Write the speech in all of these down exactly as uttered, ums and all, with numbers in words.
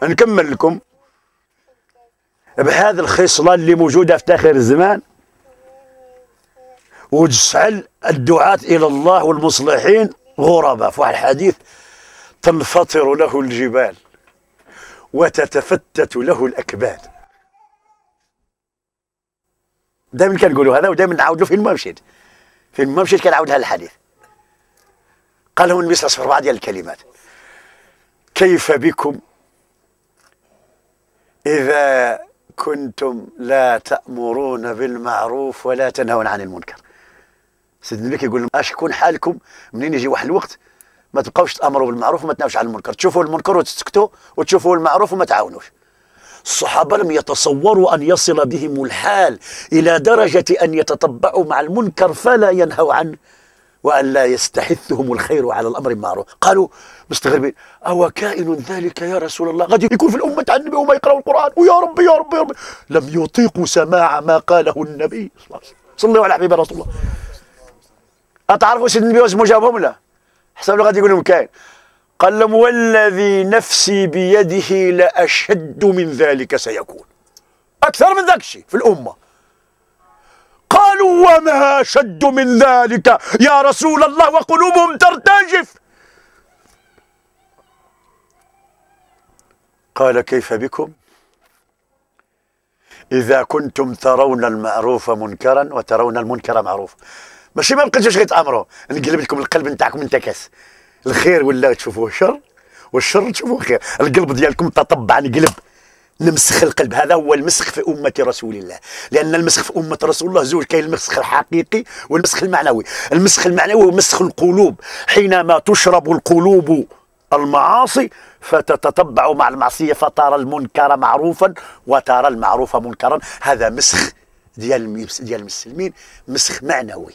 نكمل لكم بهذه الخصلة اللي موجودة في آخر الزمان، وتجعل الدعاة إلى الله والمصلحين غرباء. في واحد الحديث: تنفطر له الجبال وتتفتت له الأكباد. دائما كنقولوا هذا، ودائما نعاود له فين ما مشيت فين ما مشيت كنعاود هذا الحديث. قال لهم النبي صلى الله عليه وسلم أربع ديال الكلمات: كيف بكم إذا كنتم لا تأمرون بالمعروف ولا تنهون عن المنكر. سيدنا النبي كيقول لهم: اش يكون حالكم منين يجي واحد الوقت ما تبقاوش تأمروا بالمعروف وما تنهوش عن المنكر، تشوفوا المنكر وتسكتوا، وتشوفوا المعروف وما تعاونوش. الصحابة لم يتصوروا أن يصل بهم الحال إلى درجة أن يتطبعوا مع المنكر فلا ينهوا عنه، وأن لا يستحثهم الخير على الأمر بالمعروف. قالوا مستغربين: أو كائن ذلك يا رسول الله؟ غادي يكون في الأمة عن النبي وما يقرأوا القرآن، ويا ربي يا ربي يا ربي. لم يطيقوا سماع ما قاله النبي صلى الله عليه وسلم. صلوا على حبيب رسول الله. أتعرفوا سيدنا النبي واسمه جابهم لا؟ حسبوا غادي يقول لهم كائن. قال لهم: والذي نفسي بيده لأشد من ذلك سيكون. أكثر من ذاك الشيء في الأمة. قالوا: وما أشد من ذلك يا رسول الله وقلوبهم ترتجف؟ قال: كيف بكم إذا كنتم ترون المعروف منكرا وترون المنكر معروف. ماشي ما بقيتوش غير تأمروا، نقلب لكم القلب نتاعكم انتكس، الخير ولا تشوفوه شر والشر تشوفوه خير. القلب ديالكم تطبع نقلب، نمسخ القلب. هذا هو المسخ في أمة رسول الله، لأن المسخ في أمة رسول الله زوج: كاين المسخ الحقيقي والمسخ المعنوي. المسخ المعنوي هو مسخ القلوب، حينما تشرب القلوب المعاصي فتتطبع مع المعصية فترى المنكر معروفا وترى المعروف منكرا. هذا مسخ ديال ديال المسلمين، مسخ معنوي.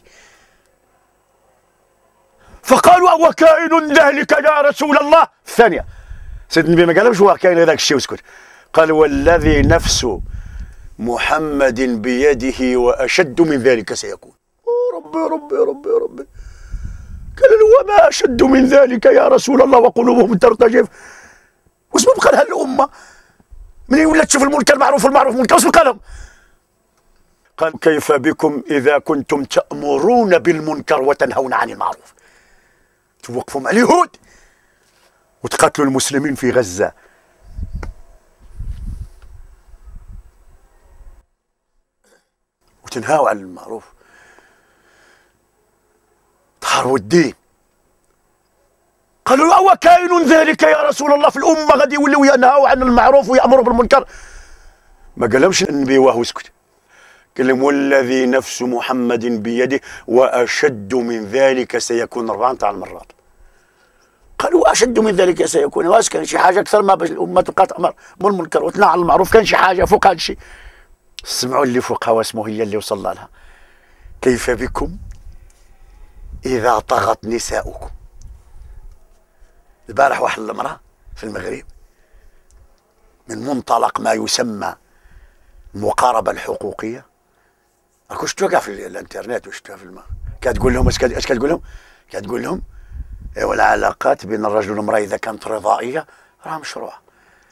فقالوا: أو كائن ذلك يا رسول الله؟ الثانية سيدنا النبي ما قالش هو كائن هذاك الشيء وسكت، قال: والذي نفس محمد بيده وأشد من ذلك سيكون. ربي ربي ربي ربي. قال له: وما أشد من ذلك يا رسول الله وقلوبهم ترتجف؟ واش بقى لها الأمة منين ولات تشوف المنكر معروف والمعروف منكر؟ واش بقى لهم؟ قال: كيف بكم إذا كنتم تأمرون بالمنكر وتنهون عن المعروف؟ توقفوا مع اليهود وتقاتلوا المسلمين في غزة، وتنهوا عن المعروف، تحاربوا الدين. قالوا: أو كائن ذلك يا رسول الله؟ في الأمة غادي يولوا ينهوا عن المعروف ويأمروا بالمنكر. ما قالهمش النبي وهو اسكت، قال لهم: والذي نفس محمد بيده وأشد من ذلك سيكون أربعة تاع المرات. قالوا: أشد من ذلك سيكون؟ واش كان شي حاجة أكثر ما باش الأمة تبقى تأمر بالمنكر وتنهى عن المعروف؟ كان شي حاجة فوق هذا الشيء؟ سمعوا اللي فوقها واسمه هي اللي وصل لها. كيف بكم إذا طغت نساؤكم؟ البارح واحد المرأة في المغرب من منطلق ما يسمى المقاربة الحقوقية، راكو شفتوها كاع في الانترنت وشفتوها في الماء، كتقول لهم اش كتقول لهم؟ كتقول لهم: ايوا العلاقات بين الرجل والمرأة إذا كانت رضائية راه مشروعة.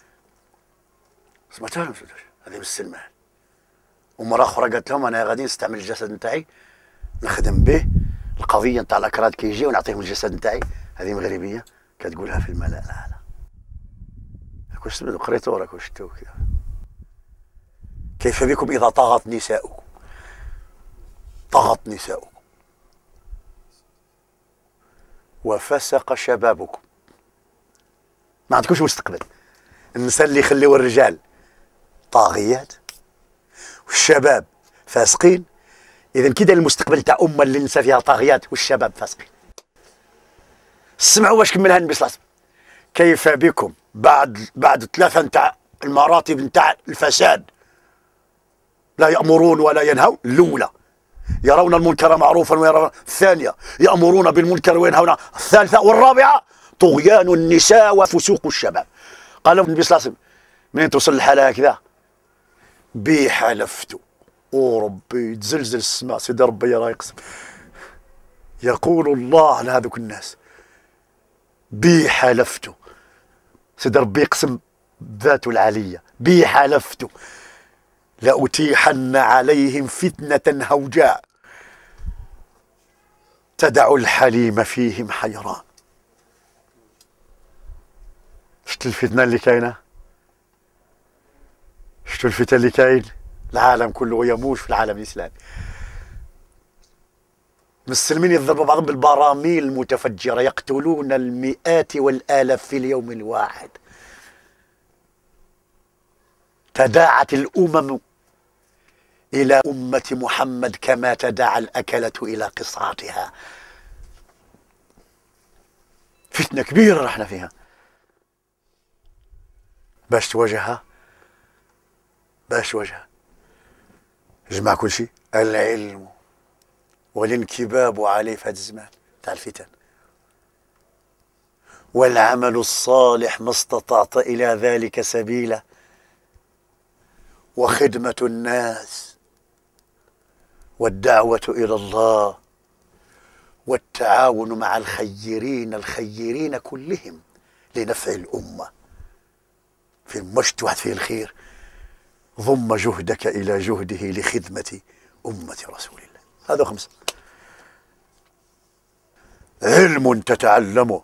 سمعتها ولا ما سمعتوش؟ هذه بالسلمان. ومرأة أخرى قالت لهم: أنا غادي نستعمل الجسد نتاعي نخدم به، القضية نتاع الأكراد كيجي ونعطيهم الجسد نتاعي. هذه مغربية كتقولها في الملأ. لا لا راكو سمعتو قريتو راكو شفتو. كيف بكم إذا طغت نساؤكم؟ طغت نساؤكم وفسق شبابكم. ما عندكمش مستقبل. النساء اللي يخليوا الرجال طاغيات والشباب فاسقين، إذا كده المستقبل تاع أمة اللي النساء فيها طاغيات والشباب فاسقين. سمعوا واش كملها النبي صلى الله عليه وسلم: كيف بكم بعد بعد ثلاثة نتاع المراتب نتاع الفساد، لا يأمرون ولا ينهون. الأولى يرون المنكر معروفا ويرون، الثانية يأمرون بالمنكر وينهون، الثالثة والرابعة طغيان النساء وفسوق الشباب. قال النبي صلى الله عليه وسلم: منين توصل الحالة هكذا؟ بي حلفت وربي تزلزل السماء، سيدي ربي راه يقسم، يقول الله لهذوك الناس: بي حلفت، سيدي ربي يقسم ذات العلية بي حلفت لأتيحن عليهم فتنة هوجاء تدع الحليم فيهم حيران. شفت الفتنة اللي كاينة؟ شفتوا الفتنة اللي كاين؟ العالم كله يموج في العالم الإسلامي. المسلمين يضربوا بعضهم بالبراميل المتفجرة، يقتلون المئات والآلاف في اليوم الواحد. تداعت الأمم إلى أمة محمد كما تداعى الأكلة إلى قصعتها. فتنة كبيرة رحنا فيها. باش تواجهها باش تواجهها جمع كل شيء، العلم والانكباب عليه في هذا الزمان تاع الفتن، والعمل الصالح ما استطعت إلى ذلك سبيلا، وخدمة الناس، والدعوة إلى الله، والتعاون مع الخيرين الخيرين كلهم لنفع الأمة. في المجتمع فيه الخير ضم جهدك إلى جهده لخدمة أمة رسول الله. هذا خمسة. علم تتعلمه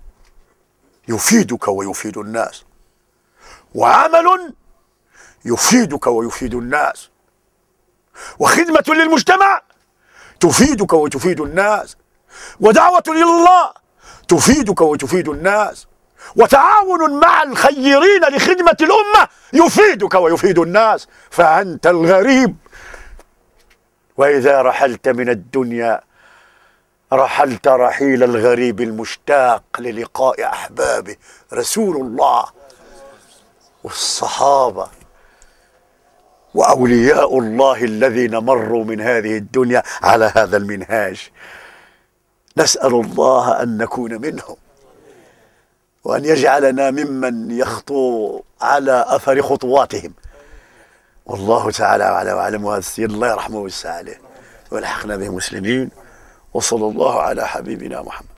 يفيدك ويفيد الناس، وعمل يفيدك ويفيد الناس، وخدمة للمجتمع تفيدك وتفيد الناس، ودعوة إلى الله تفيدك وتفيد الناس، وتعاون مع الخيرين لخدمة الأمة يفيدك ويفيد الناس. فأنت الغريب، وإذا رحلت من الدنيا رحلت رحيل الغريب المشتاق للقاء أحبابه. رسول الله والصحابة وأولياء الله الذين مروا من هذه الدنيا على هذا المنهاج، نسأل الله أن نكون منهم، وأن يجعلنا ممن يخطو على أثر خطواتهم. والله تعالى أعلى وأعلم. وهذا السيد الله يرحمه ويسع عليه، والحقنا به مسلمين. وصلى الله على حبيبنا محمد.